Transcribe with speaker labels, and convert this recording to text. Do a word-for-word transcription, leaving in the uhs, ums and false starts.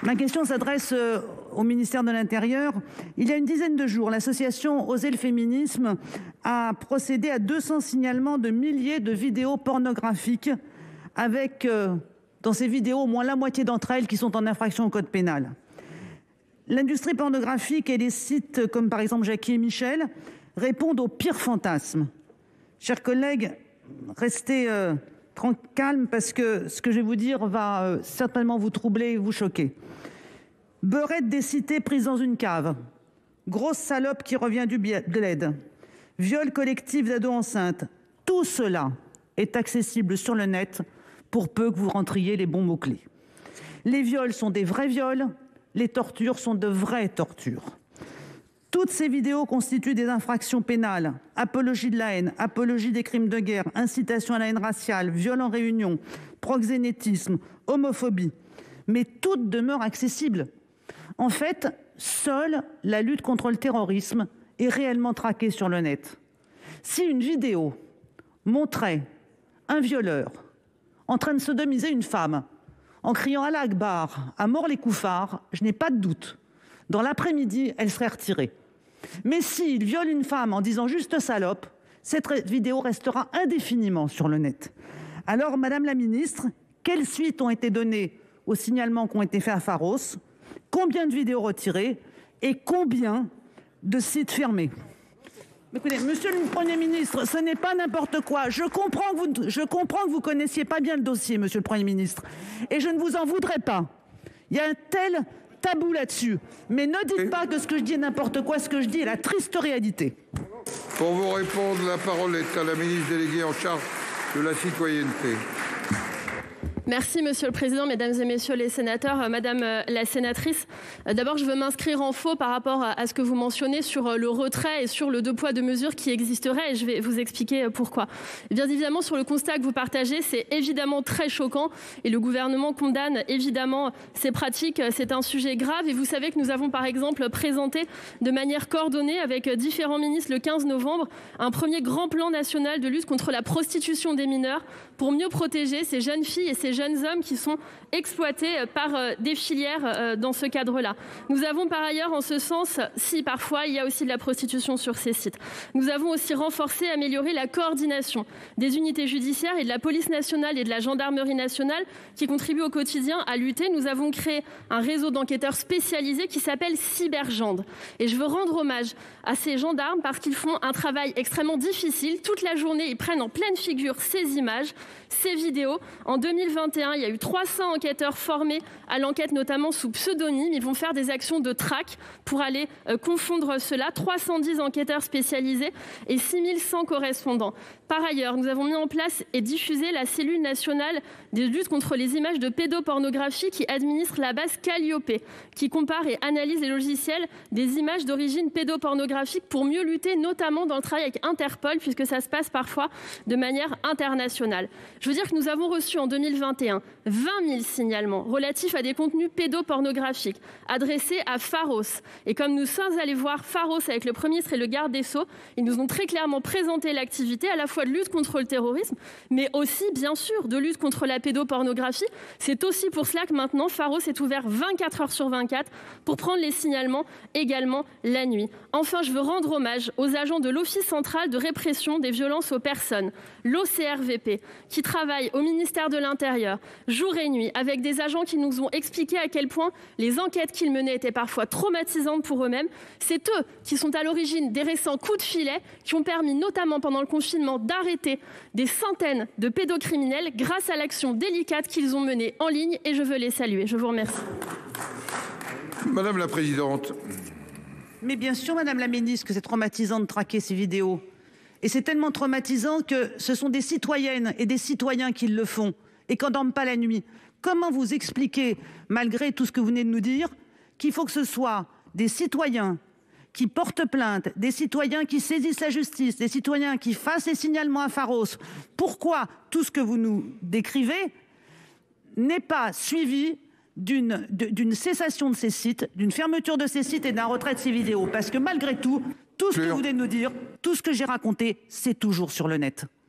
Speaker 1: Ma question s'adresse au ministère de l'Intérieur. Il y a une dizaine de jours, l'association Oser le féminisme a procédé à deux cents signalements de milliers de vidéos pornographiques avec, euh, dans ces vidéos, au moins la moitié d'entre elles qui sont en infraction au code pénal. L'industrie pornographique et les sites comme par exemple Jackie et Michel répondent aux pires fantasmes. Chers collègues, restez euh, calmes parce que ce que je vais vous dire va euh, certainement vous troubler et vous choquer. Beurette des cités prise dans une cave, grosse salope qui revient du bled, viol collectif d'ados enceintes, tout cela est accessible sur le net pour peu que vous rentriez les bons mots-clés. Les viols sont des vrais viols, les tortures sont de vraies tortures. Toutes ces vidéos constituent des infractions pénales, apologie de la haine, apologie des crimes de guerre, incitation à la haine raciale, viol en réunion, proxénétisme, homophobie. Mais toutes demeurent accessibles. En fait, seule la lutte contre le terrorisme est réellement traquée sur le net. Si une vidéo montrait un violeur en train de sodomiser une femme en criant « Allah Akbar » à mort les koufars, je n'ai pas de doute. Dans l'après-midi, elle serait retirée. Mais s'il viole une femme en disant juste « salope », cette vidéo restera indéfiniment sur le net. Alors, Madame la Ministre, quelles suites ont été données aux signalements qui ont été faits à Pharos? Combien de vidéos retirées et combien de sites fermés? Écoutez, Monsieur le Premier ministre, ce n'est pas n'importe quoi. Je comprends, que vous, je comprends que vous ne connaissiez pas bien le dossier, Monsieur le Premier ministre, et je ne vous en voudrais pas. Il y a un tel tabou là-dessus. Mais ne dites pas que ce que je dis est n'importe quoi, ce que je dis est la triste réalité.
Speaker 2: Pour vous répondre, la parole est à la ministre déléguée en charge de la citoyenneté.
Speaker 3: Merci Monsieur le Président, Mesdames et Messieurs les sénateurs, Madame la sénatrice. D'abord, je veux m'inscrire en faux par rapport à ce que vous mentionnez sur le retrait et sur le deux poids deux mesures qui existerait, et je vais vous expliquer pourquoi. Bien évidemment, sur le constat que vous partagez, c'est évidemment très choquant et le gouvernement condamne évidemment ces pratiques. C'est un sujet grave et vous savez que nous avons par exemple présenté de manière coordonnée avec différents ministres le quinze novembre un premier grand plan national de lutte contre la prostitution des mineurs pour mieux protéger ces jeunes filles et ces jeunes hommes qui sont exploités par des filières dans ce cadre-là. Nous avons par ailleurs en ce sens, si parfois il y a aussi de la prostitution sur ces sites, nous avons aussi renforcé, amélioré la coordination des unités judiciaires et de la police nationale et de la gendarmerie nationale qui contribuent au quotidien à lutter. Nous avons créé un réseau d'enquêteurs spécialisés qui s'appelle Cybergende. Et je veux rendre hommage à ces gendarmes parce qu'ils font un travail extrêmement difficile. Toute la journée, ils prennent en pleine figure ces images, ces vidéos. En deux mille vingt et un, il y a eu trois cents enquêteurs formés à l'enquête, notamment sous pseudonyme. Ils vont faire des actions de traque pour aller euh, confondre cela. trois cent dix enquêteurs spécialisés et six mille cent correspondants. Par ailleurs, nous avons mis en place et diffusé la cellule nationale de lutte contre les images de pédopornographie qui administre la base Calliope, qui compare et analyse les logiciels des images d'origine pédopornographique pour mieux lutter, notamment dans le travail avec Interpol, puisque ça se passe parfois de manière internationale. Je veux dire que nous avons reçu en deux mille vingt et un vingt mille signalements relatifs à des contenus pédopornographiques adressés à Pharos. Et comme nous sommes allés voir Pharos avec le Premier ministre et le garde des Sceaux, ils nous ont très clairement présenté l'activité à la fois de lutte contre le terrorisme, mais aussi, bien sûr, de lutte contre la pédopornographie. C'est aussi pour cela que maintenant, Pharos est ouvert vingt-quatre heures sur vingt-quatre pour prendre les signalements également la nuit. Enfin, je veux rendre hommage aux agents de l'Office central de répression des violences aux personnes, l'O C R V P, qui travaillent au ministère de l'Intérieur, jour et nuit, avec des agents qui nous ont expliqué à quel point les enquêtes qu'ils menaient étaient parfois traumatisantes pour eux-mêmes. C'est eux qui sont à l'origine des récents coups de filet qui ont permis, notamment pendant le confinement, d'arrêter des centaines de pédocriminels grâce à l'action délicate qu'ils ont menée en ligne, et je veux les saluer. Je vous remercie.
Speaker 2: Madame la Présidente.
Speaker 1: Mais bien sûr, Madame la Ministre, que c'est traumatisant de traquer ces vidéos. Et c'est tellement traumatisant que ce sont des citoyennes et des citoyens qui le font et qui n'en dorment pas la nuit. Comment vous expliquez, malgré tout ce que vous venez de nous dire, qu'il faut que ce soit des citoyens qui portent plainte, des citoyens qui saisissent la justice, des citoyens qui fassent les signalements à Pharos? Pourquoi tout ce que vous nous décrivez n'est pas suivi d'une d'une cessation de ces sites, d'une fermeture de ces sites et d'un retrait de ces vidéos? Parce que malgré tout, tout ce que vous venez de nous dire, tout ce que j'ai raconté, c'est toujours sur le net.